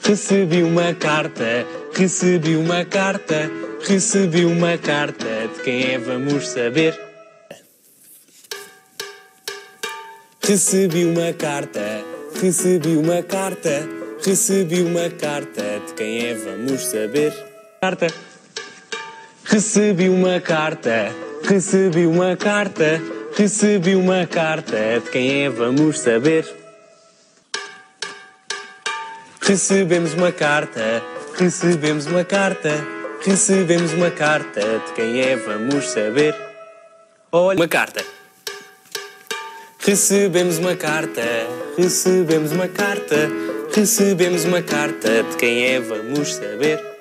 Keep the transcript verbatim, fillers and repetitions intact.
Recebi uma carta, recebi uma carta, recebi uma carta, de quem é vamos saber. Recebi uma carta, recebi uma carta, recebi uma carta, de quem é vamos saber. Carta. Recebi uma carta, recebi uma carta, recebi uma carta, de quem é vamos saber. Recebemos uma carta, recebemos uma carta, recebemos uma carta, de quem é vamos saber. Olha, uma carta. Recebemos uma carta, recebemos uma carta, recebemos uma carta, de quem é vamos saber.